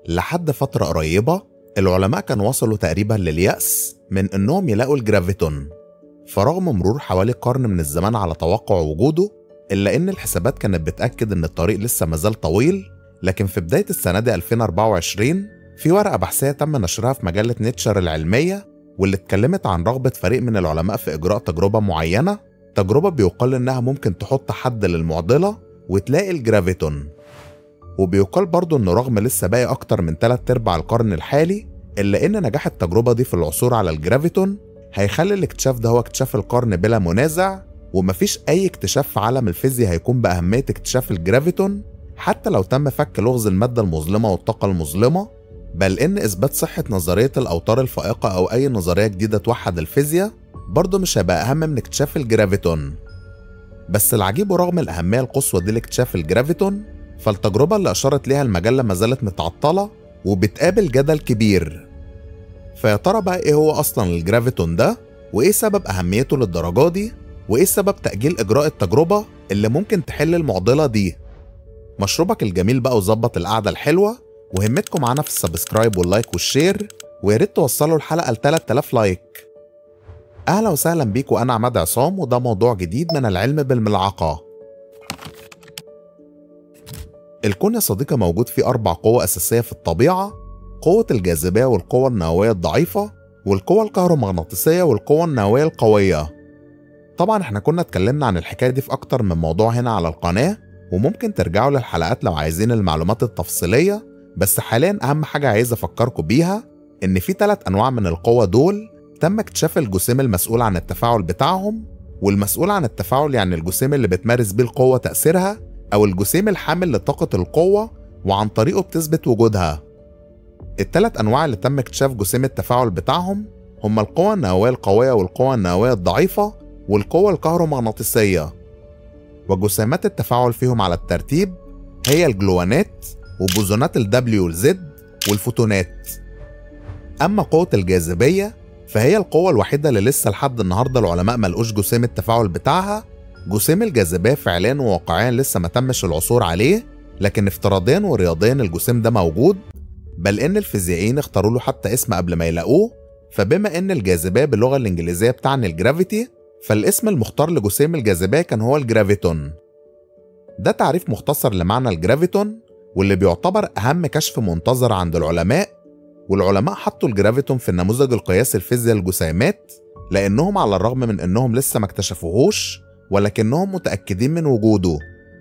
لحد فترة قريبة العلماء كانوا وصلوا تقريبا لليأس من إنهم يلاقوا الجرافيتون، فرغم مرور حوالي قرن من الزمان على توقع وجوده إلا إن الحسابات كانت بتأكد إن الطريق لسه مازال طويل. لكن في بداية السنة دي 2024 في ورقة بحثية تم نشرها في مجلة نيتشر العلمية، واللي اتكلمت عن رغبة فريق من العلماء في إجراء تجربة معينة، تجربة بيقال إنها ممكن تحط حد للمعضلة وتلاقي الجرافيتون. وبيقال برضو إنه رغم لسه باقي أكتر من 3/4 القرن الحالي، إلا إن نجاح التجربة دي في العثور على الجرافيتون هيخلي الاكتشاف ده هو اكتشاف القرن بلا منازع، ومفيش أي اكتشاف في عالم الفيزياء هيكون بأهمية اكتشاف الجرافيتون حتى لو تم فك لغز المادة المظلمة والطاقة المظلمة، بل إن إثبات صحة نظرية الأوتار الفائقة أو أي نظرية جديدة توحد الفيزياء برضه مش هيبقى أهم من اكتشاف الجرافيتون. بس العجيب ورغم الأهمية القصوى دي لاكتشاف الجرافيتون، فالتجربة اللي أشارت ليها المجلة ما زالت متعطلة وبتقابل جدل كبير. فيا ترى بقى إيه هو أصلا الجرافيتون ده؟ وإيه سبب أهميته للدرجة دي؟ وإيه سبب تأجيل إجراء التجربة اللي ممكن تحل المعضلة دي؟ مشروبك الجميل بقى وظبط القعدة الحلوة، وهمتكم معانا في السبسكرايب واللايك والشير، وياريت توصلوا الحلقة ل 3000 لايك. أهلا وسهلا بيكم، أنا عماد عصام، وده موضوع جديد من العلم بالملعقة. الكون يا صديقي موجود فيه 4 قوى أساسية في الطبيعة: قوة الجاذبية، والقوة النووية الضعيفة، والقوة الكهرومغناطيسية، والقوة النووية القوية. طبعا احنا كنا اتكلمنا عن الحكاية دي في أكتر من موضوع هنا على القناة، وممكن ترجعوا للحلقات لو عايزين المعلومات التفصيلية. بس حاليا أهم حاجة عايز أفكركم بيها إن في 3 أنواع من القوة دول تم اكتشاف الجسيم المسؤول عن التفاعل بتاعهم. والمسؤول عن التفاعل يعني الجسيم اللي بتمارس بيه القوة تأثيرها، أو الجسيم الحامل لطاقة القوة وعن طريقه بتثبت وجودها. ال3 أنواع اللي تم اكتشاف جسيم التفاعل بتاعهم هما القوة النووية القوية، والقوة النووية الضعيفة، والقوة الكهرومغناطيسية. وجسيمات التفاعل فيهم على الترتيب هي الجلوانات، وبوزونات الW والZ، والفوتونات. أما قوة الجاذبية فهي القوة الوحيدة اللي لسه لحد النهاردة العلماء ملقوش جسيم التفاعل بتاعها. جسيم الجاذبية فعليا وواقعيا لسه ما تمش العثور عليه، لكن افتراضيا ورياضيا الجسيم ده موجود، بل إن الفيزيائيين اختاروا له حتى اسم قبل ما يلاقوه. فبما إن الجاذبية باللغة الإنجليزية بتعني الجرافيتي، فالاسم المختار لجسيم الجاذبية كان هو الجرافيتون. ده تعريف مختصر لمعنى الجرافيتون، واللي بيعتبر أهم كشف منتظر عند العلماء. والعلماء حطوا الجرافيتون في النموذج القياسي الفيزياء للجسيمات، لأنهم على الرغم من أنهم لسه ما اكتشفوهوش ولكنهم متأكدين من وجوده.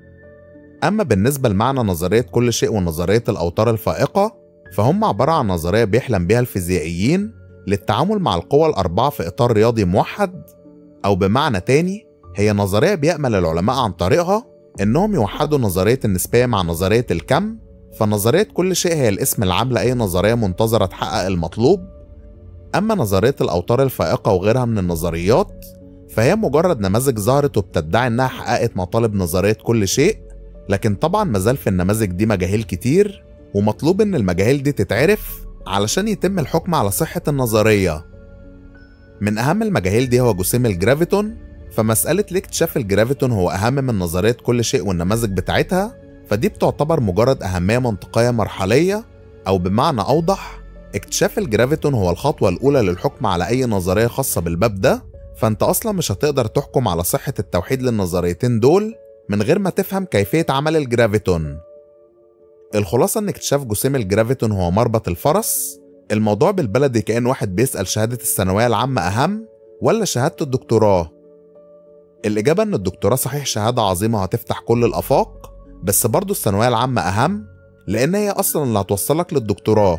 أما بالنسبة لمعنى نظرية كل شيء ونظرية الأوتار الفائقة، فهم عبارة عن نظرية بيحلم بها الفيزيائيين للتعامل مع القوى ال4 في إطار رياضي موحد، أو بمعنى تاني هي نظرية بيأمل العلماء عن طريقها إنهم يوحدوا نظرية النسبية مع نظرية الكم. فنظرية كل شيء هي الاسم العام لأي نظرية منتظرة تحقق المطلوب. أما نظرية الأوتار الفائقة وغيرها من النظريات فهي مجرد نماذج ظهرت وبتدعي إنها حققت مطالب نظرية كل شيء، لكن طبعا مازال في النماذج دي مجاهيل كتير، ومطلوب إن المجاهيل دي تتعرف علشان يتم الحكم على صحة النظرية. من أهم المجاهيل دي هو جسيم الجرافيتون. فمسألة ليه اكتشاف الجرافيتون هو أهم من نظرية كل شيء والنماذج بتاعتها، فدي بتعتبر مجرد أهمية منطقية مرحلية، أو بمعنى أوضح اكتشاف الجرافيتون هو الخطوة الأولى للحكم على أي نظرية خاصة بالباب ده. فأنت أصلا مش هتقدر تحكم على صحة التوحيد للنظريتين دول من غير ما تفهم كيفية عمل الجرافيتون. الخلاصة إن اكتشاف جسيم الجرافيتون هو مربط الفرس. الموضوع بالبلدي كأن واحد بيسأل شهادة الثانوية العامة أهم ولا شهادة الدكتوراه؟ الإجابة إن الدكتوراه صحيح شهادة عظيمة هتفتح كل الآفاق، بس برضو الثانوية العامة أهم، لأن هي أصلا اللي هتوصلك للدكتوراه.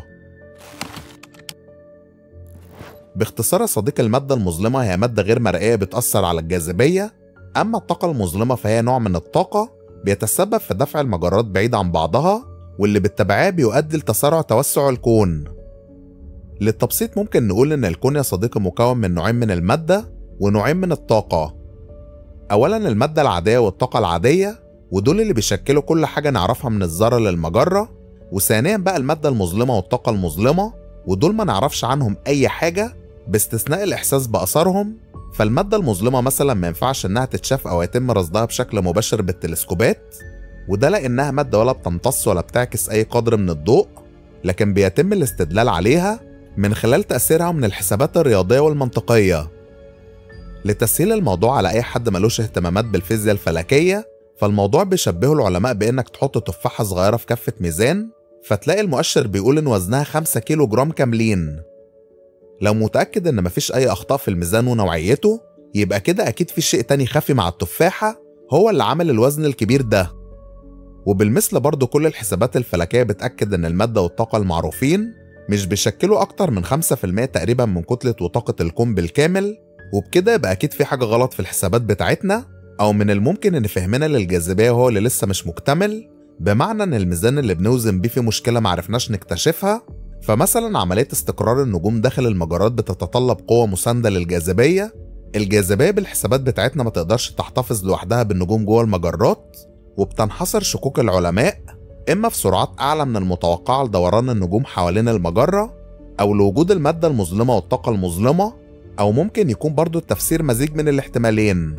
باختصار يا صديقي، المادة المظلمة هي مادة غير مرئية بتأثر على الجاذبية. أما الطاقة المظلمة فهي نوع من الطاقة بيتسبب في دفع المجرات بعيد عن بعضها، واللي بالتبعية بيؤدي لتسارع توسع الكون. للتبسيط ممكن نقول إن الكون يا صديقي مكون من نوعين من المادة ونوعين من الطاقة. أولا المادة العادية والطاقة العادية، ودول اللي بيشكلوا كل حاجة نعرفها من الذرة للمجرة. وثانيا بقى المادة المظلمة والطاقة المظلمة، ودول ما نعرفش عنهم أي حاجة باستثناء الإحساس بأثرهم. فالمادة المظلمة مثلا ما ينفعش إنها تتشاف أو يتم رصدها بشكل مباشر بالتلسكوبات، وده لأنها مادة ولا بتمتص ولا بتعكس أي قدر من الضوء. لكن بيتم الاستدلال عليها من خلال تأثيرها من الحسابات الرياضية والمنطقية. لتسهيل الموضوع على أي حد ملوش اهتمامات بالفيزياء الفلكية، فالموضوع بيشبهه العلماء بإنك تحط تفاحة صغيرة في كفة ميزان، فتلاقي المؤشر بيقول إن وزنها 5 كيلو جرام كاملين. لو متأكد إن مفيش أي أخطاء في الميزان ونوعيته، يبقى كده أكيد في شيء تاني خفي مع التفاحة هو اللي عمل الوزن الكبير ده. وبالمثل برضو كل الحسابات الفلكية بتأكد إن المادة والطاقة المعروفين مش بيشكلوا أكتر من 5% تقريبا من كتلة وطاقة الكون بالكامل، وبكده يبقى أكيد في حاجة غلط في الحسابات بتاعتنا، أو من الممكن إن فهمنا للجاذبية هو اللي لسه مش مكتمل، بمعنى إن الميزان اللي بنوزن بيه فيه مشكلة معرفناش نكتشفها. فمثلا عملية استقرار النجوم داخل المجرات بتتطلب قوة مساندة للجاذبية. الجاذبية بالحسابات بتاعتنا ما تقدرش تحتفظ لوحدها بالنجوم جوه المجرات، وبتنحصر شكوك العلماء إما في سرعات أعلى من المتوقعة لدوران النجوم حوالين المجرة، أو لوجود المادة المظلمة والطاقة المظلمة، أو ممكن يكون برضو التفسير مزيج من الاحتمالين.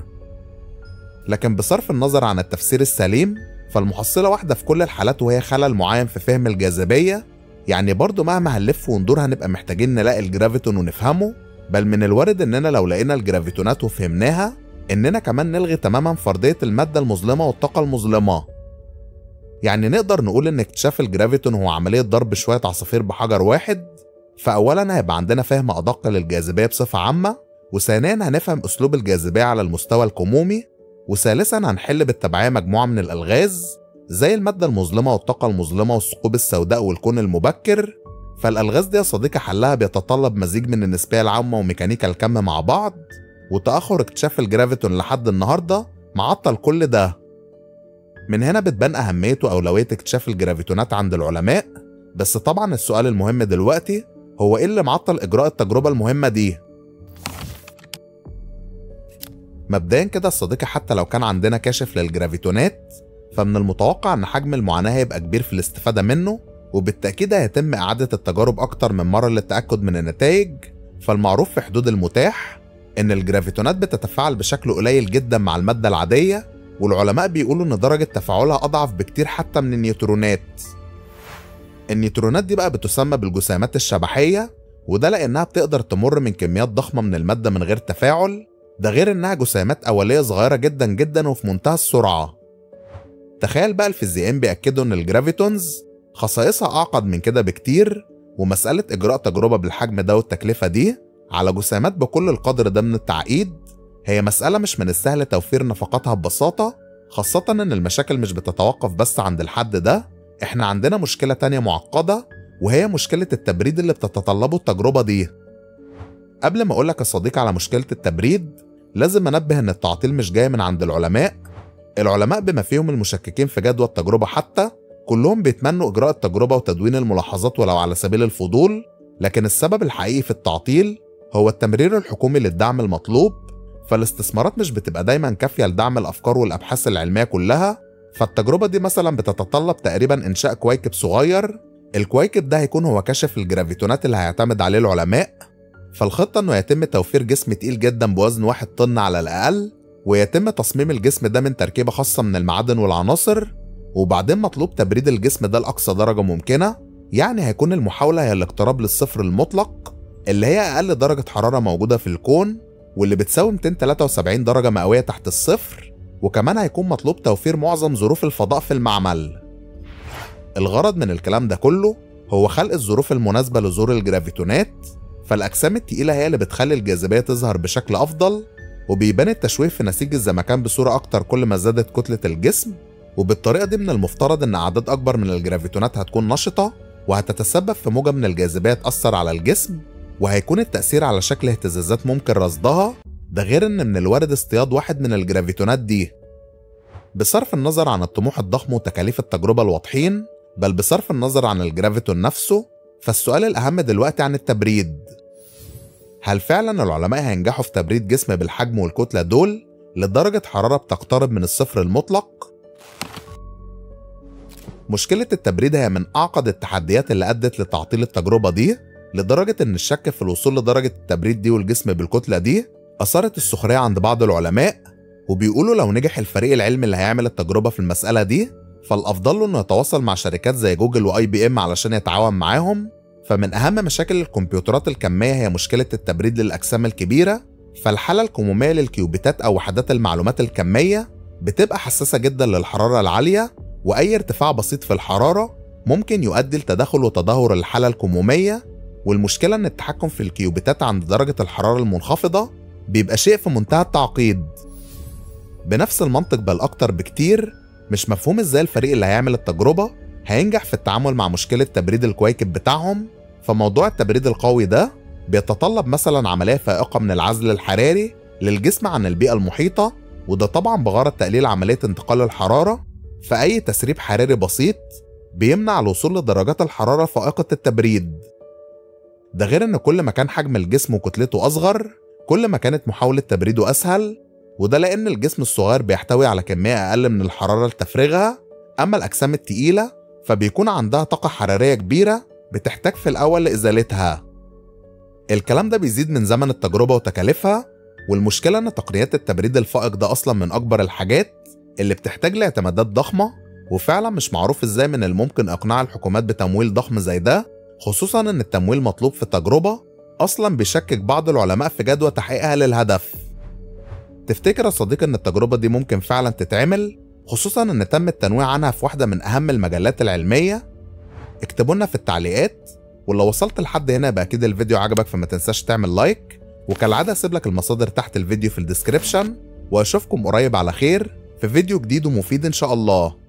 لكن بصرف النظر عن التفسير السليم، فالمحصلة واحدة في كل الحالات، وهي خلل معين في فهم الجاذبية. يعني برضو مهما هنلف وندور هنبقى محتاجين نلاقي الجرافيتون ونفهمه، بل من الوارد إننا لو لقينا الجرافيتونات وفهمناها إننا كمان نلغي تماما فرضية المادة المظلمة والطاقة المظلمة. يعني نقدر نقول إن اكتشاف الجرافيتون هو عملية ضرب شوية عصافير بحجر واحد. فأولا هيبقى عندنا فهم أدق للجاذبية بصفة عامة، وثانيا هنفهم أسلوب الجاذبية على المستوى الكمومي، وثالثا هنحل بالتبعية مجموعة من الألغاز زي المادة المظلمة والطاقة المظلمة والثقوب السوداء والكون المبكر. فالألغاز دي يا صديقي حلها بيتطلب مزيج من النسبية العامة وميكانيكا الكم مع بعض، وتأخر اكتشاف الجرافيتون لحد النهاردة معطل كل ده. من هنا بتبان أهمية وأولوية اكتشاف الجرافيتونات عند العلماء. بس طبعا السؤال المهم دلوقتي هو إيه اللي معطل إجراء التجربة المهمة دي؟ مبدئيا كده الصديقي، حتى لو كان عندنا كاشف للجرافيتونات، فمن المتوقع ان حجم المعاناة هيبقى كبير في الاستفادة منه، وبالتأكيد هيتم إعادة التجارب أكتر من مرة للتأكد من النتائج. فالمعروف في حدود المتاح إن الجرافيتونات بتتفاعل بشكل قليل جدا مع المادة العادية، والعلماء بيقولوا إن درجة تفاعلها أضعف بكتير حتى من النيوترونات. النيوترونات دي بقى بتسمى بالجسيمات الشبحية، وده لأنها بتقدر تمر من كميات ضخمة من المادة من غير تفاعل، ده غير إنها جسيمات أولية صغيرة جدا جدا وفي منتهى السرعة. تخيل بقى الفيزيائيين بيأكدوا إن الجرافيتونز خصائصها أعقد من كده بكتير، ومسألة إجراء تجربة بالحجم ده والتكلفة دي على جسيمات بكل القدر ده من التعقيد هي مسألة مش من السهل توفير نفقاتها ببساطة، خاصة إن المشاكل مش بتتوقف بس عند الحد ده. إحنا عندنا مشكلة تانية معقدة، وهي مشكلة التبريد اللي بتتطلبه التجربة دي. قبل ما أقولك يا صديقي على مشكلة التبريد، لازم أنبه إن التعطيل مش جاي من عند العلماء بما فيهم المشككين في جدوى التجربة حتى، كلهم بيتمنوا إجراء التجربة وتدوين الملاحظات ولو على سبيل الفضول. لكن السبب الحقيقي في التعطيل هو التمرير الحكومي للدعم المطلوب. فالاستثمارات مش بتبقى دايما كافية لدعم الأفكار والأبحاث العلمية كلها. فالتجربة دي مثلا بتتطلب تقريبا إنشاء كويكب صغير، الكويكب ده هيكون هو كشف الجرافيتونات اللي هيعتمد عليه العلماء. فالخطة إنه يتم توفير جسم تقيل جدا بوزن 1 طن على الأقل، ويتم تصميم الجسم ده من تركيبة خاصة من المعادن والعناصر، وبعدين مطلوب تبريد الجسم ده لأقصى درجة ممكنة. يعني هيكون المحاولة هي الاقتراب للصفر المطلق، اللي هي أقل درجة حرارة موجودة في الكون، واللي بتساوي 273 درجة مئوية تحت الصفر. وكمان هيكون مطلوب توفير معظم ظروف الفضاء في المعمل. الغرض من الكلام ده كله هو خلق الظروف المناسبة لظهور الجرافيتونات. فالأجسام التقيلة هي اللي بتخلي الجاذبية تظهر بشكل أفضل، وبيبان التشويه في نسيج الزمكان بصورة أكتر كل ما زادت كتلة الجسم. وبالطريقة دي من المفترض إن أعداد أكبر من الجرافيتونات هتكون نشطة، وهتتسبب في موجة من الجاذبية تأثر على الجسم، وهيكون التأثير على شكل اهتزازات ممكن رصدها. ده غير إن من الوارد اصطياد واحد من الجرافيتونات دي. بصرف النظر عن الطموح الضخم وتكاليف التجربة الواضحين، بل بصرف النظر عن الجرافيتون نفسه، فالسؤال الأهم دلوقتي عن التبريد. هل فعلا العلماء هينجحوا في تبريد جسم بالحجم والكتلة دول لدرجة حرارة بتقترب من الصفر المطلق؟ مشكلة التبريد هي من أعقد التحديات اللي أدت لتعطيل التجربة دي، لدرجة إن الشك في الوصول لدرجة التبريد دي والجسم بالكتلة دي أثارت السخرية عند بعض العلماء. وبيقولوا لو نجح الفريق العلمي اللي هيعمل التجربة في المسألة دي، فالأفضل له إنه يتواصل مع شركات زي جوجل وآي بي إم علشان يتعاون معاهم. فمن أهم مشاكل الكمبيوترات الكمية هي مشكلة التبريد للأجسام الكبيرة، فالحالة الكمومية للكيوبيتات أو وحدات المعلومات الكمية بتبقى حساسة جدا للحرارة العالية، وأي ارتفاع بسيط في الحرارة ممكن يؤدي لتداخل وتدهور الحالة الكمومية. والمشكلة إن التحكم في الكيوبيتات عند درجة الحرارة المنخفضة بيبقى شيء في منتهى التعقيد. بنفس المنطق بل أكتر بكتير، مش مفهوم إزاي الفريق اللي هيعمل التجربة هينجح في التعامل مع مشكلة تبريد الكويكب بتاعهم. فموضوع التبريد القوي ده بيتطلب مثلا عملية فائقة من العزل الحراري للجسم عن البيئة المحيطة، وده طبعا بغرض تقليل عملية انتقال الحرارة. فأي تسريب حراري بسيط بيمنع الوصول لدرجات الحرارة فائقة التبريد. ده غير إن كل ما كان حجم الجسم وكتلته أصغر كل ما كانت محاولة تبريده أسهل، وده لأن الجسم الصغير بيحتوي على كمية أقل من الحرارة لتفريغها. أما الأجسام التقيلة فبيكون عندها طاقة حرارية كبيرة بتحتاج في الأول لإزالتها. الكلام ده بيزيد من زمن التجربة وتكاليفها، والمشكلة إن تقنيات التبريد الفائق ده أصلا من أكبر الحاجات اللي بتحتاج لاعتمادات ضخمة، وفعلا مش معروف إزاي من الممكن إقناع الحكومات بتمويل ضخم زي ده، خصوصا إن التمويل مطلوب في التجربة أصلا بيشكك بعض العلماء في جدوى تحقيقها للهدف. تفتكر يا صديقي إن التجربة دي ممكن فعلا تتعمل، خصوصا إن تم التنويه عنها في واحدة من أهم المجلات العلمية؟ اكتبوا لنا في التعليقات. ولو وصلت لحد هنا يبقى أكيد الفيديو عجبك، فما تنساش تعمل لايك، وكالعادة هسيب لك المصادر تحت الفيديو في الديسكريبشن، وأشوفكم قريب على خير في فيديو جديد ومفيد إن شاء الله.